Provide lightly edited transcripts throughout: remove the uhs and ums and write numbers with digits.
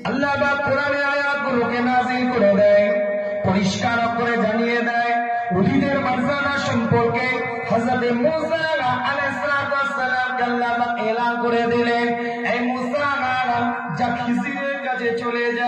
আল্লাহ পাক কোরআনে আয়াতগুলোকে নাযিল করে দেয়, পরিষ্কার করে জানিয়ে দেয় ওলিদের মর্যাদা সম্পর্কে। হযরত মুসা আলাইহিস সালামকে আল্লাহ পাক এলান করে দিলেন, এই মুসা যা খিজিরের কাছে চলে যা।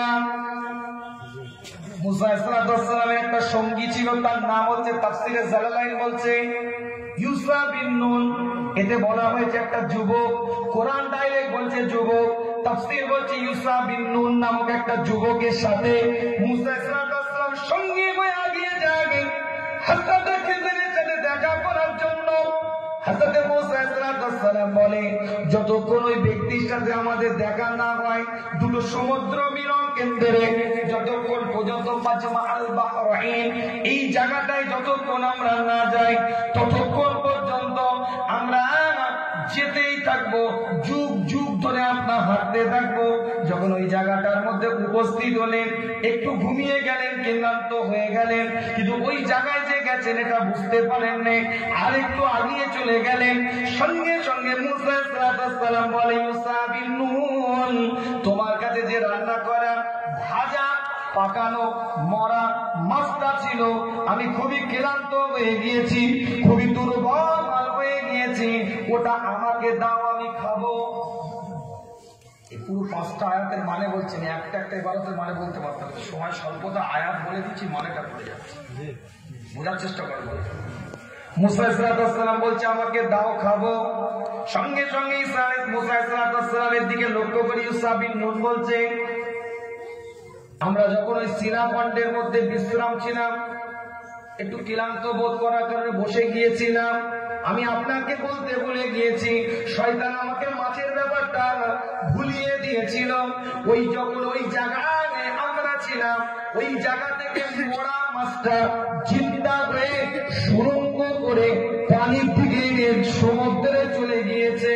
মুসা আলাইহিস সালামের একটা সঙ্গী ছিল, তার নাম হচ্ছে তাফসীরে জালালাইন বলছে ইউসা বিন নুন। এতে বলা হয়েছে একটা যুবক, কোরআন ডাইরেক্ট বলছে যুবক, তাফসীর বলছে ইউসা বিন নুন নামক একটা যুবকের সাথে মুসা আলাইহিস সালাম সঙ্গী হয়ে আগিয়ে যায় হযরত খিজিরের সাথে দেখা করার জন্য। হযরত মুসা আলাইহিস সালাম বলে, যতক্ষণ ওই ব্যক্তির সাথে আমাদের দেখা না হয় দুটো সমুদ্র মিলন কেন্দ্রে, যতক্ষণ পর্যন্ত মাজমা আল বাহরাইন এই জায়গাটায় যতক্ষণ আমরা না যাই ততক্ষণ পর্যন্ত আমরা যেতেই থাকবো, যুগ যুগ ধরে আপনার হাঁটতে থাকবো। যখন ওই জায়গাটার মধ্যে উপস্থিত হলেন, একটু ঘুমিয়ে গেলেন, ক্লান্ত হয়ে গেলেন, কিন্তু ওই জায়গায় যে গেছেন এটা বুঝতে পারেন না, আর একটু আগিয়ে চলে গেলেন। সঙ্গে সঙ্গে মুসা আলাইহিস সালাম বলে, ইউসা বিন নুন, তোমার কাছে যে রান্না করা ভাজা পাকানো মরা মাছটা ছিল, আমি খুবই ক্লান্ত হয়ে গিয়েছি, খুবই দুর্বল হয়ে গিয়েছি, ওটা আমাকে দাও, আমি খাবো। এই পুরো 5টা আয়াতের মানে বলছেন, একটা একটা ইবারতের মানে বলতে পারতাম, সময় স্বল্পতা, আয়াত বলে দিচ্ছি, মানেটা পড়ে যাচ্ছে, বোঝার চেষ্টা করবো। মুসা আলাইহিস সালাম বলছে আমাকে দাও, খাবো। সঙ্গে সঙ্গে মুসা আলাইহিস সালামের দিকে লক্ষ্য করে ইউসা বিন নুন বলছে, আমরা যখন ওই সিনা খণ্ডের মধ্যে বিশ্রাম ছিলাম, একটু ক্লান্ত বোধ করার কারণে বসে গিয়েছিলাম, আমি আপনাকে বলতে ভুলে গিয়েছি, শয়তান আমাকে মাছের ব্যাপারটা ভুলিয়ে দিয়েছিল। ওই যখন ওই জায়গায় আমরা ছিলাম, ওই জায়গা থেকে মরা মাছটা জিন্দা হয়ে সুরঙ্গ করে পানির দিকে সমুদ্রে চলে গিয়েছে।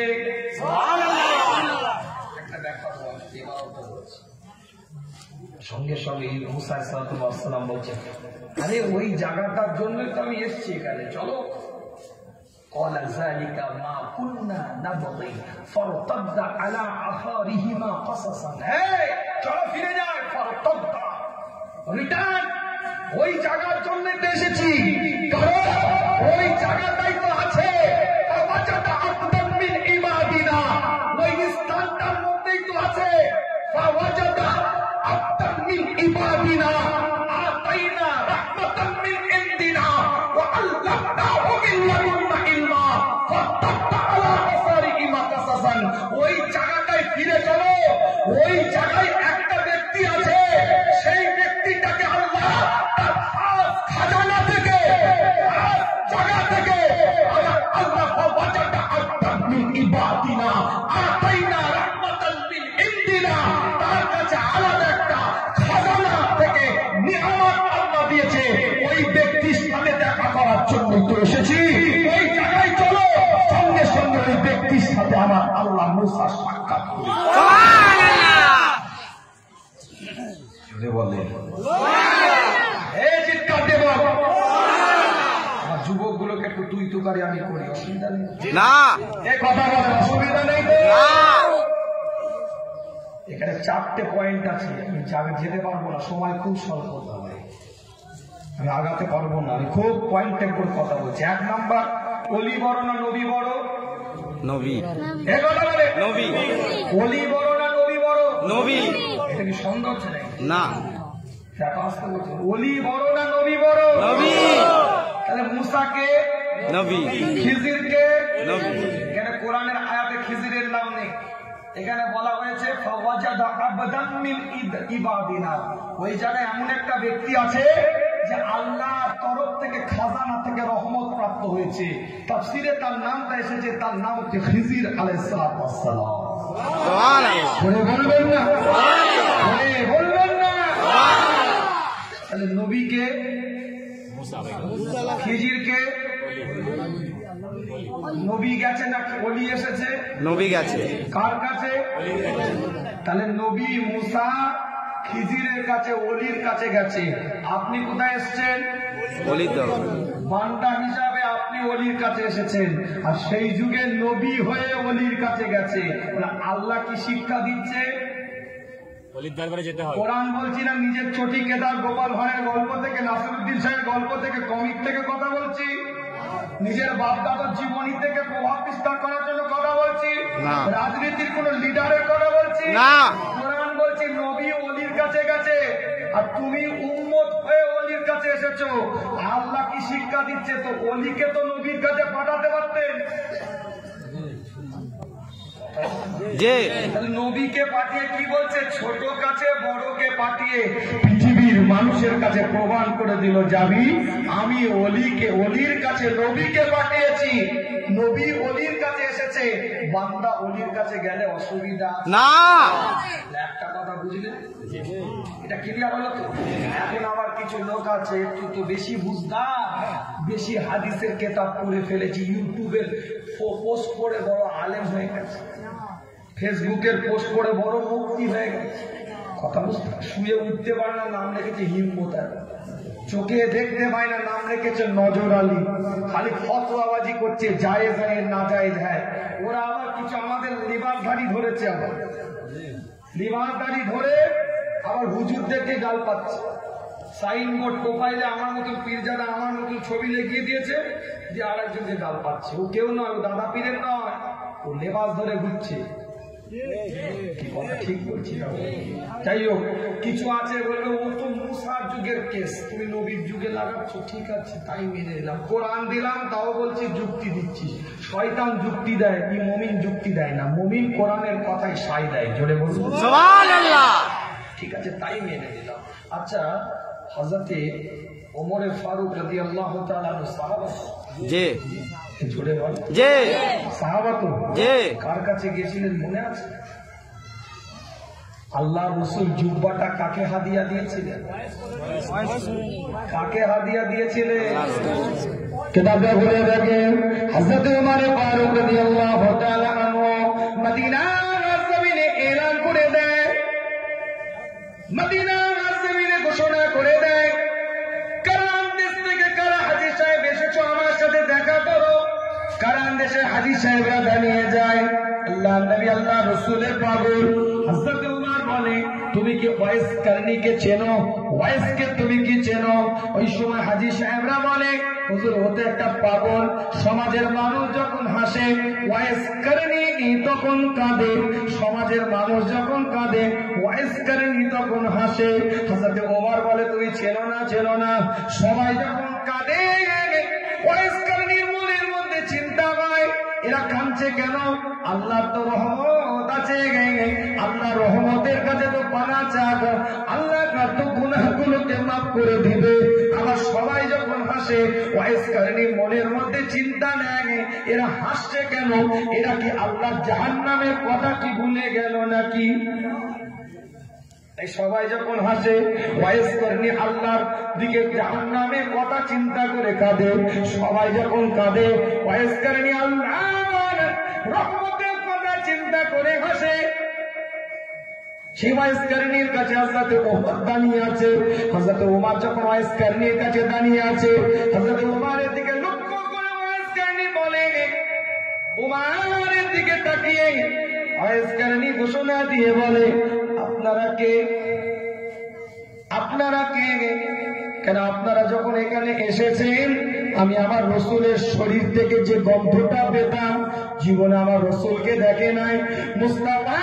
সঙ্গে সঙ্গে মুসা আলাইহিস সালাম বলছেন, আরে ওই জায়গাটার জন্যই তো আমি এসেছি এখানে, চলো। قال ذلك ما كنا نبغي فارتد على آثارهما قصصا। চলো ফিরে যাই, ফারতাদ, রিটার্ন। ওই জায়গার জন্য এসেছি, কারণ ওই জায়গাটাই তো আছে ফাওয়াজাদা আবদান মিন ইবাদিনা, ওই স্থানটার মধ্যেই তো আছে ফাওয়াজাদা আবদান মিন ইবাদিনা আতাইনা রাহমাতান মিন ইনদিনা ওয়া আল্লামনাহু মিন লাদুন্না ইলমা ফাতাতা আলা আসারিহিমা কাসাসান। ওই জায়গাটায় ফিরে চলো, ওই জায়গায় একটা ব্যক্তি আছে, সেই ব্যক্তিটাকে আল্লাহ তার খাস খাজানা থেকে, খাস জায়গা থেকে আল্লাহ ফাওয়াজাদা আবদান মিন ইবাদিনা আতাইনা রাহমাতান মিন ইনদিনা, তার কাছে আলাদা একটা খাজানা থেকে নিয়ামত আল্লাহ দিয়েছে। ওই ব্যক্তির সাথে দেখা করার জন্য তো এসেছি, ওই জায়গায় চলো। সঙ্গে সঙ্গে ওই ব্যক্তির সাথে আমার আল্লাহ মুসা সাক্ষাৎ করে যুবক গুলোকে একটু তুই তুকারি আমি করি, অসুবিধা নেই না, কথা বলার অসুবিধা নেই। এখানে 4টে পয়েন্ট আছে, আমি যেতে পারবো না, সময় খুব স্বল্পতা হয়, আমি আগাতে পারবো না, আমি খুব পয়েন্টে করে কথা বলছি। 1 নাম্বার, অলি বড় না নবী বড়? নবী। নবী। অলি বড় না নবী বড়? নবী। এটা কি সন্দেহ হচ্ছে না? অলি বড় না নবী বড়? নবী। তাহলে মুসাকে নবী, খিজিরকে নবী। এখানে কোরআনের আয়াতে খিজিরের নাম নেই, এখানে বলা হয়েছে ফাওয়াজাদা আবদান মিন ইবাদিনা। ওই জায়গায় এমন একটা ব্যক্তি আছে যে আল্লাহর তরফ থেকে খাজানা থেকে রহমত প্রাপ্ত হয়েছে। তাফসীরে তার নামটা এসেছে, তার নাম হচ্ছে খিজির আলাইহিস সালাম। সুবহানাল্লাহ। বলবেন না? বলবেন না? তাহলে নবীকে, খিজিরকে, নবী গেছে না ওলি এসেছে? নবী গেছে। কার কাছে? তাহলে নবী মুসা খিজিরের কাছে, ওলির কাছে গেছে। আপনি কোথায় এসেছেন? ওলির দরবারে। বান্দা হিসাবে আপনি ওলির কাছে এসেছেন, আর সেই যুগে নবী হয়ে ওলির কাছে গেছে। আল্লাহ কি শিক্ষা দিচ্ছে? অলির দরবারে যেতে হবে। কোরআন বলছি না, নিজের চটি কেদার গোপাল ভাঁড়ের গল্প থেকে, নাসিরুদ্দিন সাহেবের গল্প থেকে, কমিক থেকে কথা বলছি, নিজের বাপ দাদার জীবনী থেকে প্রভাব বিস্তার করার জন্য কথা বলছি, রাজনীতির কোন লিডারের কথা বলছি না। কোরআন বলছি নবী অলির কাছে গেছে, আর তুমি উম্মত হয়ে অলির কাছে এসেছো। আল্লাহ কি শিক্ষা দিচ্ছে? তো অলিকে তো নবীর কাছে পাঠাতে পারতেন। নবীকে পাঠিয়ে কি বলছে? ছোট কাছে বড়কে পাঠিয়ে পৃথিবীর মানুষের কাছে প্রমাণ করে দিল, যাবি আমি অলির কাছে নবীকে পাঠিয়েছি। নবী অলির কাছে এসেছে, বান্দা অলির কাছে গেলে অসুবিধা না। একটা কথা বুঝলেন? এটা ক্লিয়ার হলো তো? এখন আবার কিছু লোক আছে একটু তো বেশি বুঝদার, বেশি হাদিসের কেতাব পড়ে ফেলেছি, ইউটিউবের পোস্ট করে বড় আলেম হয়ে গেছে, ফেসবুকের পোস্ট করে বড় মুক্তি হয়ে গেছে। কথা বুঝতে, শুয়ে উঠতে পারে না, নাম রেখেছে হিম্মত, চোখে দেখতে পায় না, নাম রেখেছে নজর আলী, খালি ফতোয়াবাজি করছে, জায়েজ হয় না জায়েজ হয়। ওরা আবার কিছু আমাদের লিবাসধারী ধরেছে, আবার লিবাসধারী ধরে আবার হুজুরদেরকে গাল পাচ্ছে। সাইনবোর্ড প্রোফাইলে আমার মতন পীরজাদা, আমার মতন ছবি লিখিয়ে দিয়েছে, যে আর একজনকে গাল পাচ্ছে। ও কেউ নয়, ও দাদা পীরের নয়, ও লেবাস ধরে ঘুরছে। ঠিক বলছি না? যাই হোক, কিছু আছে বলবে ও তো মুসার যুগের কেস, তুমি নবীর যুগে লাগাচ্ছ, ঠিক আছে তাই মেনে নিলাম। কোরআন দিলাম, তাও বলছি যুক্তি দিচ্ছি। শয়তান যুক্তি দেয়, কি মুমিন যুক্তি দেয় না। মুমিন কোরআনের কথাই সাই দেয়। জোরে বলুন সুবহানাল্লাহ। ঠিক আছে, তাই মেনে নিলাম। আচ্ছা, হযরতে ওমর ফারুক রাদিয়াল্লাহু তাআলা সাহাবা, জি জোরে বল, জি সাহাবা তো, জি কার কাছে গেছিলেন মনে আছে? আল্লাহ রাসূল জুব্বাটা কাকে হাদিয়া দিয়েছিলেন? কাকে হাদিয়া দিয়েছিলেন? কিতাবে বলে দেখেন, হযরত ওমর ফারুক রাদিয়াল্লাহু তাআলা আনহু মদিনার জমিনে এলান করে দেয়, মদিনার জমিনে ঘোষণা করে দেয়, কারান দেশ থেকে কারা হাজী সাহেব এসেছো আমার সাথে দেখা করো। কারান দেশের হাজী সাহেবরা দাঁড়িয়ে যায়। আল্লাহ নবী আল্লাহ রাসূলের পাগল হযরত ওমর বলে, তুমি কি ওয়াইস কারনীকে চেনো? ওয়াইসকে তুমি কি চেনো? ওই সময় হাজী সাহেবরা বলে, হুজুর হতে একটা পাগল। সমাজের মানুষ যখন হাসে, ওয়াইস কারনী তখন কাঁদে। সমাজের মানুষ যখন কাঁদে, ওয়াইস কারনী তখন হাসে। হযরত ওমর বলে, তুমি চেনো না? চেনো না? সবাই যখন কাঁদে, ওয়াইস কারনীর মনের মধ্যে চিন্তা হয়, এরা কাঁদছে কেন? আল্লাহর তো রহমত আছে, আল্লাহ রহমতের কাছে তো পানা চাক, আল্লাহ তো গুনাহগুলোকে মাফ করে দিবে। আবার সবাই যখন হাসে, ওয়াইস কারনীর মনের মধ্যে চিন্তা নেয়, এরা হাসছে কেন? এরা কি আল্লাহ জাহান্নামের কথা কি ভুলে গেল নাকি? সবাই যখন হাসে, ওয়াইস কারনী আল্লাহর দিকে জাহান্নামের কথা চিন্তা করে কাঁদে। সবাই যখন কাঁদে, ওয়াইস কারনী আল্লাহর রহমতের কথা চিন্তা করে হাসে। সেই ওয়াইস কারনীর কাছে হযরত ওমর দাঁড়িয়ে আছে। হযরত ওমর যখন ওয়াইস কারনীর কাছে দাঁড়িয়ে আছে, হযরত ওমরের দিকে লক্ষ্য করে ওয়াইস কারনী বলে, ওমরের দিকে তাকিয়ে ওয়াইস কারনী ঘোষণা দিয়ে বলে, আপনারা কে? আপনারা কে? কেন আপনারা যখন এখানে এসেছেন, আমি আমার রাসূলের শরীর থেকে যে গন্ধটা পেতাম, জীবনে আমার রাসূলকে দেখে নাই। মুস্তাফা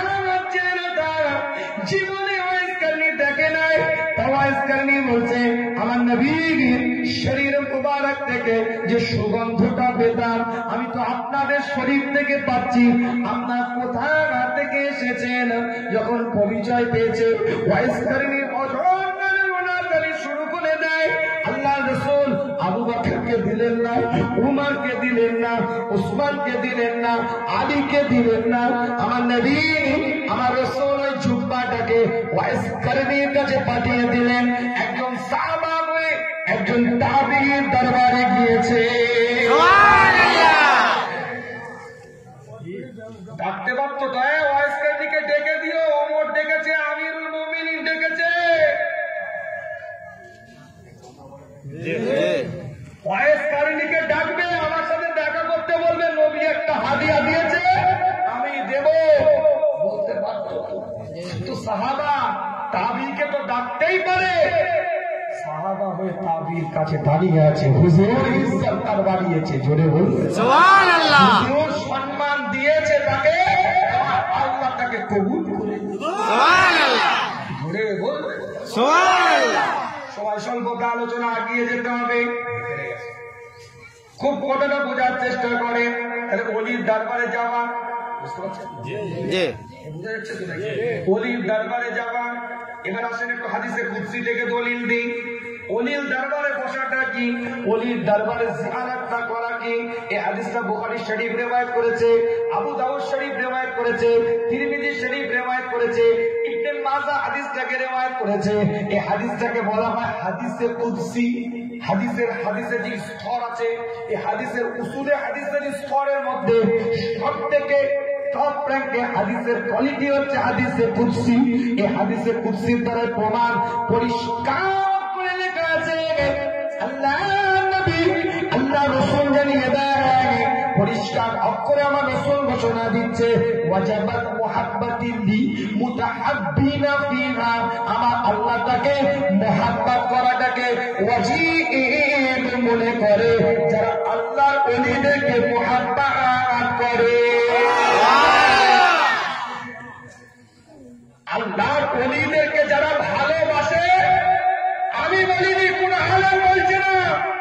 জীবনে ওয়াইস কারনী দেখে নাই। ওয়াইস কারনী বলছে, আমার নবীর শরীর মুবারক থেকে যে সুগন্ধটা পেতাম, আমি তো আপনাদের শরীর থেকে পাচ্ছি। আপনার কোথা থেকে এসেছেন? যখন পরিচয় পেয়েছে, ওয়াইস কারনী শুরু করে দেয়। আল্লাহ রাসূল আবু বকরকে দিলেন না, উমরকে দিলেন না, উসমানকে দিলেন না, আলীকে দিলেন না। আমার নবী, আমার রাসূল ওই জুব্বাটাকে ওয়াইস কারনীর কাছে পাঠিয়ে দিলেন। একজন সাহাবা হয়ে একজন তাবিঈর দরবারে গিয়েছে। ডাকতে পারতো, ওয়াইস কারনীকে ডেকে দিও। ওমর ডেকেছে, আমিরুল মুমিনিন ডেকেছে। ওয়াইস কারনীকে ডাকবে, আমার সাথে দেখা করতে বলবে, নবী একটা হাদিয়া দিয়েছে, আমি দেব বলতে পারতো। তো সাহাবা তাবিকে তো ডাকতেই পারে। সাহাবা হয়ে তাবির কাছে দাঁড়িয়ে আছে, হুজুর ইজ্জত তার বাড়িয়েছে, জোরে বলুন সুবহানাল্লাহ। হুজুর সম্মান দিয়েছে তাকে, আল্লাহ তাকে কবুল করে সুবহানাল্লাহ, জোরে বলুন সুবহানাল্লাহ। সময় স্বল্পতা আলোচনা এগিয়ে যেতে হবে, খুব কথাটা বোঝার চেষ্টা করে। তাহলে অলির দরবারে যাওয়া, বুঝতে পারছেন? বোঝা যাচ্ছে তো নাকি? অলির দরবারে যাওয়া। এবার আসেন একটু হাদিসে কুদসি থেকে দলিল দিই। অলির দরবারে বসাটা কি, অলির দরবারে জিয়ারতটা করা কি? এই হাদিসটা বুখারী শরীফ রিওয়ায়াত করেছে, আবু দাউদ শরীফ রিওয়ায়াত করেছে, তিরমিজি শরীফ রিওয়ায়াত করেছে, ইবনে মাজাহ হাদিসটাকে রিওয়ায়াত করেছে। এই হাদিসটাকে বলা হয় হাদিসে কুদসি। হাদিসের যে স্তর আছে, এই হাদিসের উসুলে হাদিসের স্তরের মধ্যে সবথেকে টপ র্যাঙ্কে হাদিসের কোয়ালিটি হচ্ছে হাদিসে কুদসি। এই হাদিসে কুদসির দ্বারা প্রমাণ পরিষ্কার করে লেখা আছে, আল্লাহ নবী আল্লাহ রাসূল জানিয়ে দেয়, পরিষ্কার অক্ষরে আমার রাসূল ঘোষণা দিচ্ছে, ওয়াজাবাত মুহাব্বাতি লি মুতাহাব্বিনা ফিহা, আমার আল্লাহ তাকে মুহাব্বত করাটাকে ওয়াজিব মনে করে যারা আল্লাহর ওলিদেরকে মুহাব্বত করে। আল্লাহর ওলিদেরকে যারা ভালোবাসে, আমি বলিনি কোন আলেম বলছে না,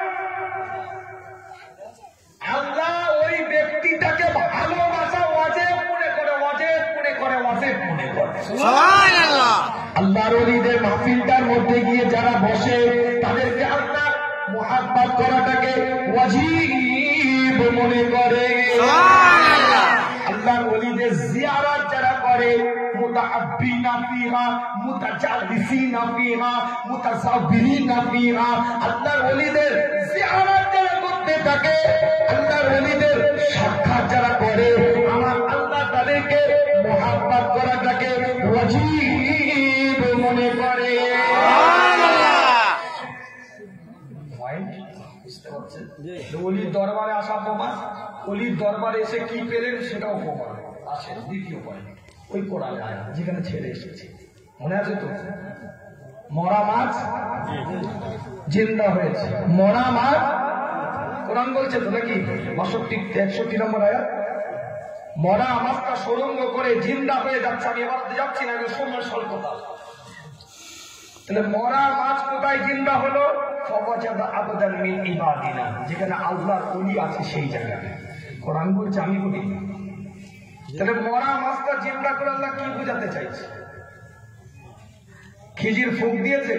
আল্লাহ ওই ব্যক্তিটাকে ভালোবাসা ওয়াজিব মনে করে, ওয়াজিব মনে করে, ওয়াজিব মনে করে সুবহানাল্লাহ। আল্লাহর ওলিদের মাহফিলটার মধ্যে গিয়ে যারা বসে, তাদেরকে আল্লাহ মুহাব্বত করাটাকে ওয়াজিব মনে করে সুবহানাল্লাহ। আল্লাহর ওলিদের জিয়ারত যারা করে, মুতাহাব্বিনা ফিহা মুতাজাল্লিসিনা ফিহা মুতাসাব্বিরিনা ফিহা, আল্লাহর ওলিদের জিয়ারত যারা করতে থাকে, আল্লাহর ওলিদের সাক্ষাৎ যারা করে, আমার আল্লাহ তাদেরকে মুহাব্বত করাটাকে ওয়াজিব মনে করে সুবহানাল্লাহ। বুঝতে পারছেন? ওলির দরবারে আসা প্রমাণ, ওলির দরবারে এসে কি পেলেন সেটাও প্রমাণ আছে। দ্বিতীয় পয়েন্ট, ওই কোরআনে আয়াত যেখানে ছেড়ে এসেছে, মনে আছে তো? মরা মাছ জিন্দা হয়েছে, মরা মাছ, কোরআন বলছে তো নাকি? 61 নম্বর আয়াত, মরা মাছটা সুরঙ্গ করে জিন্দা হয়ে যাচ্ছে। আমি এবার যাচ্ছি না, সময় স্বল্পতা। তাহলে মরা মাছ কোথায় জিন্দা হলো? আবদান মিন ইবাদিনা, যেখানে আল্লাহর ওলি আছে সেই জায়গায়। কোরআন বলছে, আমি বলি। তাহলে মরা মাছটা জিন্দা করে আল্লাহ কি বোঝাতে চাইছে? খিজির ফুঁক দিয়েছে,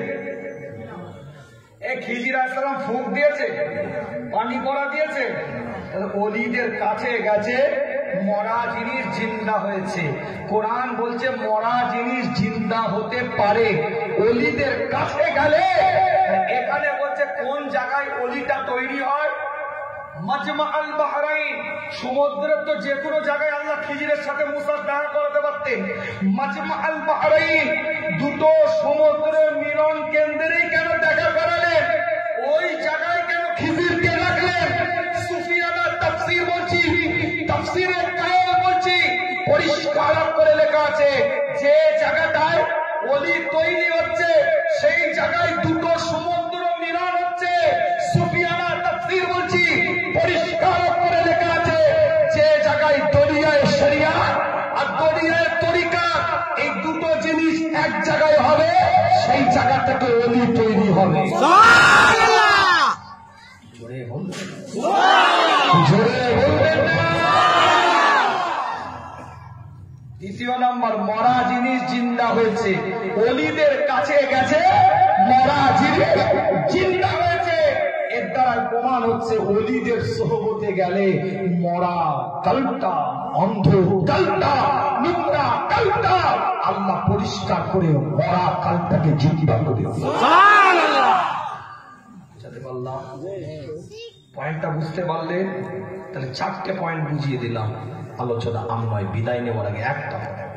খিজির আলাইহিস সালাম ফুঁক দিয়েছে, পানি পড়া দিয়েছে। ওলিদের কাছে গেছে, মরা জিনিস জিন্দা হয়েছে। কোরআন বলছে মরা জিনিস জিন্দা হতে পারে ওলিদের কাছে গেলে। এখানে বলছে কোন জায়গায় ওলিটা তৈরি হয়? মাজমা আল বাহরাইন, সমুদ্রের তো যে কোনো জায়গায় আল্লাহ খিজিরের সাথে মুসার দেখা করাতে পারতেন। মাজমা আল বাহরাইন, দুটো সমুদ্রের মিলন কেন্দ্রেই কেন দেখা করালেন? ওই জায়গায় কেন খিজিরকে রাখলেন? সুফিয়ানের তাফসীর বলছি, তাফসীরের কায়ল বলছি, পরিষ্কার করে লেখা আছে, যে জায়গাটায় ওলি তৈরি হচ্ছে সেই জায়গায় দুটো সমুদ্র মিলন হচ্ছে। সুফিয়ানের তাফসীর বলছি, পরিষ্কার করে লেখা আছে, যে জায়গায় দরিয়ায় শরিয়াত আর দরিয়ায় তরিকা, এই দুটো জিনিস এক জায়গায় হবে, সেই জায়গা থেকে ওলি তৈরি হবে সুবহানাল্লাহ। জোরে বলবেন সুবহানাল্লাহ, জোরে বলবেন না। দ্বিতীয় নম্বর, মরা জিনিস জিন্দা হয়েছে, ওলিদের কাছে গেছে, মরা জিনিস জিন্দা হয়েছে। এর দ্বারা প্রমাণ হচ্ছে ওলিদের সোহবতে গেলে মরা কালটা, অন্ধ কালটা, নোংরা কালটা আল্লাহ পরিষ্কার করে মরা কালটাকে জিন্দা করে সুবহানাল্লাহ। বুঝতে পারলাম? পয়েন্টটা বুঝতে পারলেন? তাহলে 4টে পয়েন্ট বুঝিয়ে দিলাম। আলোচনা আমরা বিদায় নেওয়ার আগে একটা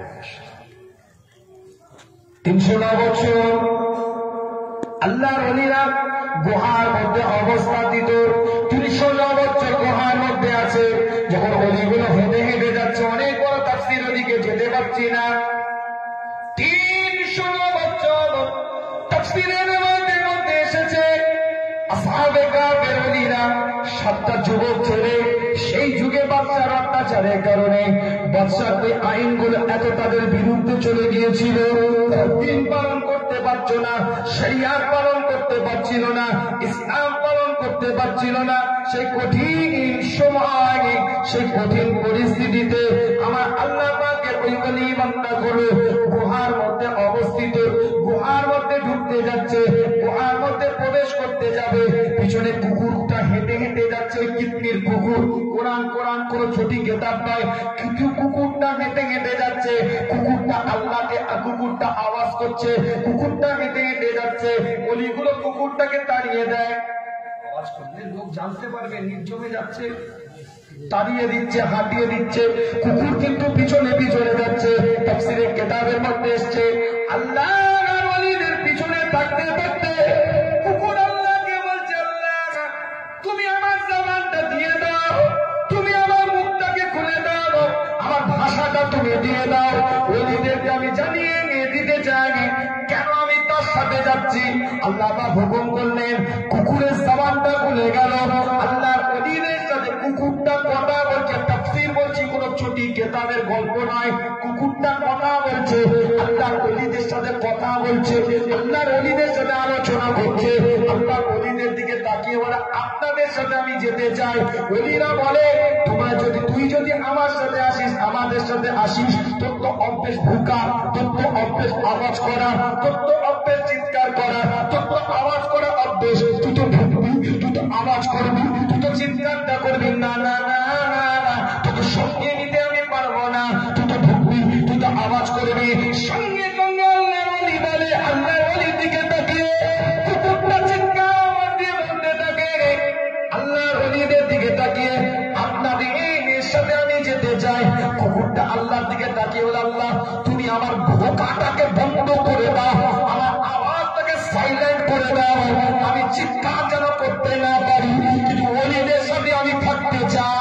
309 বছর আল্লাহর ওলিরা গুহার মধ্যে অবস্থাপিত। 309 বছর গুহার মধ্যে আছে। যখন ওলিগুলো হেঁটে হেঁটে যাচ্ছে, অনেক বড় তাফসীর, ওদিকে যেতে পারছি না। 309 বছর তাফসীরের মধ্যে এসেছে আসহাবে কাফের ওলিরা 7টা যুবক ছেলে সেই যুগে বাদশার অত্যাচারের কারণে বাদশার ওই আইনগুলো এত তাদের বিরুদ্ধে চলে গিয়েছিল, দিন পালন করতে পারছ না, শরিয়াত পালন করতে পারছিল না, ইসলাম পালন করতে পারছিল না। সেই কঠিন সময়, সেই কঠিন পরিস্থিতিতে আমার আল্লাহ পাকের ওই ওলি বান্দাগুলো গুহার মধ্যে অবস্থিত, গুহার মধ্যে ঢুকতে যাচ্ছে, গুহার মধ্যে প্রবেশ করতে যাবে, পিছনে কুকুরটা হেঁটে হেঁটে যাচ্ছে, ওই কিতনির কুকুর, কোরআন কোরআন কোনো ছোটি কেতাব নয়, কিন্তু কুকুরটা হেঁটে হেঁটে যাচ্ছে, কুকুরটা আল্লাহকে, কুকুরটা আওয়াজ করছে, কুকুরটা হেঁটে হেঁটে যাচ্ছে, ওলিগুলো কুকুরটাকে তাড়িয়ে দেয়, আওয়াজ করলে লোক জানতে পারবে নির্জমে যাচ্ছে, তাড়িয়ে দিচ্ছে, হাঁটিয়ে দিচ্ছে, কুকুর কিন্তু পিছনে পিছনে যাচ্ছে। তাফসীরের কিতাবের মধ্যে এসেছে আল্লাহর ওলিদের পিছনে থাকতে থাকতে কুকুর আল্লাহকে বলছে, আল্লাহ তুমি আমার জবানটা দিয়ে দাও, তুমি আমার মুখটাকে খুলে দাও, আমার ভাষাটা তুমি দিয়ে দাও, ওলিদেরকে আমি জানিয়ে নিয়ে দিতে চাই কেন আমি তার সাথে যাচ্ছি। আল্লাহ হুকুম করলেন, কুকুরের জবানটা খুলে গেল, আল্লাহর ওলিদের সাথে কুকুরটা কথা বলছে। তাফসীর বলছি কোন ছোটি কেতাবের গল্প নয়, কুকুরটা কথা বলছে, আল্লাহর ওলিদের সাথে কথা বলছে, আল্লাহর ওলিদের সাথে আলোচনা করছে। আল্লাহর ওলিদের দিকে তাকিয়ে বলে, আপনাদের সাথে আমি যেতে চাই। ওলিরা বলে, তুই যদি আমার সাথে আসিস, আমাদের সাথে আসিস, তোর তো অভ্যেস ভুকা, তোর তো অভ্যেস আওয়াজ করা, তোর তো অভ্যেস চিৎকার করা, তোর তো আওয়াজ করা অভ্যেস, তুই তো ঢুকবি, তুই তো আওয়াজ করবি, তুই তো চিৎকারটা করবি, না না না না, তোকে সঙ্গে নিতে আমি পারবো না, তুই তো ঢুকবি, তুই তো আওয়াজ করবি। সঙ্গে সঙ্গে আল্লাহর ওলি বলে, আল্লাহর ওলির দিকে তাকিয়ে কুকুরটা চিৎকার আওয়াজ দিয়ে বলতে থাকে, আল্লাহর ওলিদের দিকে তাকিয়ে আপনাদের সাথে আমি যেতে চাই। কুকুরটা আল্লাহর দিকে তাকিয়ে বলে, আল্লাহ তুমি আমার ভোকাটাকে বন্ধ করে দাও, আমার আওয়াজটাকে সাইলেন্ট করে দাও, আমি চিৎকার যেন করতে না পারি, কিন্তু ওলিদের সাথে আমি থাকতে চাই।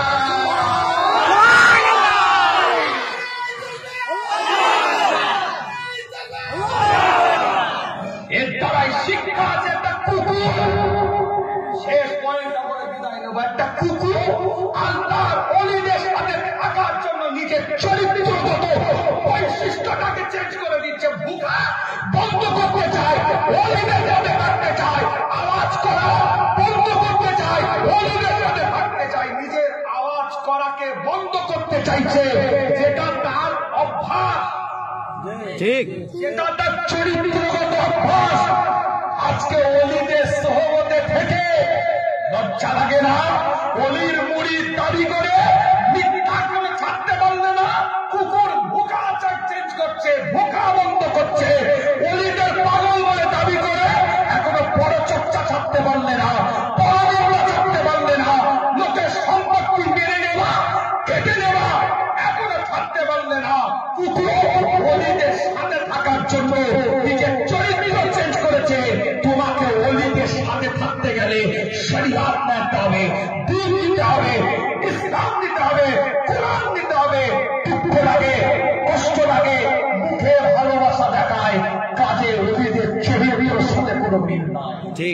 এর দ্বারাই শিক্ষা আছে একটা কুকুর, শেষ পয়েন্টটা বলে বিদায় নেব, একটা কুকুর আল্লাহর ওলিদের সাথে থাকার জন্য নিজের চরিত্রগত বৈশিষ্ট্যটাকে চেঞ্জ করে দিচ্ছে। ভুকা বন্ধ করতে চায়, ওলিদের সাথে থাকতে চায়, আওয়াজ করা বন্ধ করতে চায়, ওলিদের সাথে থাকতে চায়, নিজের আওয়াজ করাকে বন্ধ করতে চাইছে, যেটা তার অভ্যাস, ঠিক, যেটা তার চরিত্রগত অভ্যাস। আজকে ওলিদের সোহবতে থেকে লজ্জা লাগে না? ওলির মুড়ির দাবি করে মিথ্যা করে ছাড়তে পারলে না, কুকুর ভুকা চেঞ্জ করছে, ভুকা বন্ধ করছে, ওলিদের পাগল বলে দাবি করে এখনো বড় চর্চা ছাড়তে পারলে না, পরমা ছাড়তে পারলে না, লোকের সম্পত্তি মেরে নেওয়া, কেটে নেওয়া এখনো ছাড়তে পারলে না। কুকুর ওলিদের সাথে থাকার জন্য নিজের চরিত্র চেঞ্জ করেছে। তোমাকে ওলিদের সাথে থাকতে গেলে শরিয়াত মানতে হবে, দ্বীন দিতে হবে, ইসলাম দিতে হবে, কোরআন দিতে হবে। দুঃখ লাগে, কষ্ট লাগে, মুখে ভালোবাসা দেখায়, কাজে ওলিদের চরিত্রের সাথে কোনো মিল নাই। ঠিক,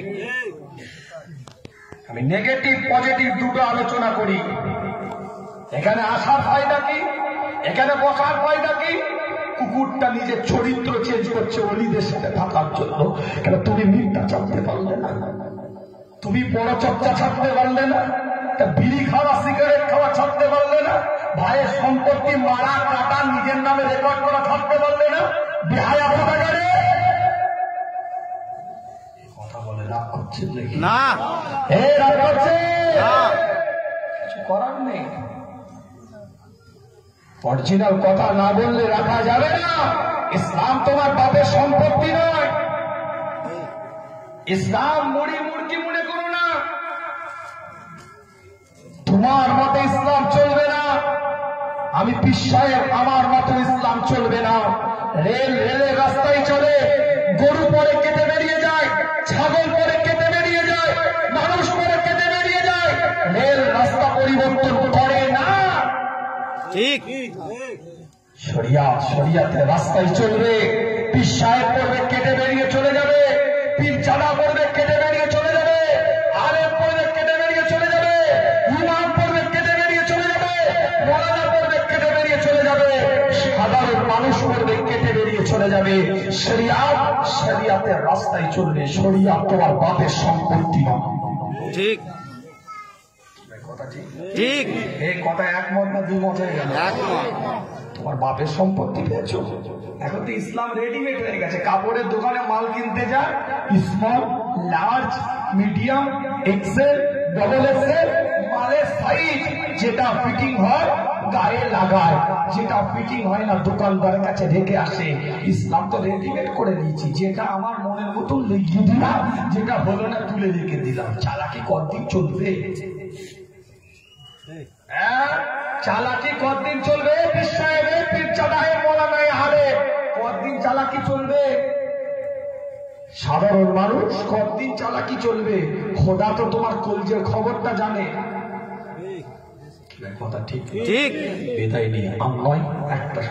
আমি নেগেটিভ পজিটিভ দুটো আলোচনা করি। এখানে আসার ফায়দা কি, এখানে বসার ফায়দা কি? কুকুরটা নিজের চরিত্র চেঞ্জ করছে ওলিদের সাথে থাকার জন্য। কেন তুমি মিথ্যা ছাড়তে পারলে না? তুমি বড় চর্চা ছাড়তে পারলে না? বিড়ি খাওয়া, সিগারেট খাওয়া ছাড়তে পারলে না? ভাইয়ের সম্পত্তি মারা কাটা নিজের নামে রেকর্ড করা ছাড়তে পারলে না? বেহায়া কোথাকারে কথা বলে রাগ করছে না? রাগ করছে, কিছু করার নেই। অরিজিনাল কথা না বললে রাখা যাবে না। ইসলাম তোমার বাপের সম্পত্তি নয়। ইসলাম মুড়ি মুড়কি মনে করো না। তোমার মতে ইসলাম চলবে না। আমি বিশ্বাসের আমার মতো ইসলাম চলবে না। রেলের রাস্তায় চলে, গরু পরে কেটে বেরিয়ে যায়, ছাগল পরে কেটে বেরিয়ে যায়, মানুষ পরে কেটে বেরিয়ে যায়। রেল রাস্তা পরিবর্তন করে না। ঠিক, শরিয়াতের রাস্তায় চলবে। পীর সাহেব পড়বে, কেটে বেরিয়ে চলে যাবে। চাঁদা পড়বে কেটে বেরিয়ে চলে যাবে, আলেম পড়বে কেটে বেরিয়ে চলে যাবে, ইমাম পড়বে কেটে বেরিয়ে চলে যাবে, মৌলানা পড়বে কেটে বেরিয়ে চলে যাবে, সাধারণ মানুষ পড়বে কেটে বেরিয়ে চলে যাবে। শরিয়াত শরিয়াতের রাস্তায় চলবে। শরিয়াত তোমার বাপের সম্পত্তি নয়। ঠিক ঠিক, এই কথা একমত না দুমত হয়ে গেল? একমত। তোমার বাপের সম্পত্তি পেয়েছো। এখন তো ইসলাম রেডিমেড হয়ে গেছে। কাপড়ের দোকানে মাল কিনতে যা, small, large, medium, XL, double XL, মালের সাইজ যেটা ফিটিং হয় গায়ে লাগায়, যেটা ফিটিং হয় না দোকানদারের কাছে রেখে আসে। ইসলাম তো রেডিমেড করে দিয়েছি, যেটা আমার মনের মতন লিখে দিলাম, যেটা হলো না তুলে রেখে দিলাম। চালাকি কতদিন চলবে? চালাকি কতদিন চলবে? পীর সাহেবের, পীর চাঁদাহে, মৌলানায়ে হালে কতদিন চালাকি চলবে? সাধারণ মানুষ কতদিন চালাকি চলবে? খোদা তো তোমার কলজের খবরটা জানে। কথা ঠিক ঠিক, বিদায় নিয়ে আমি নয় একটা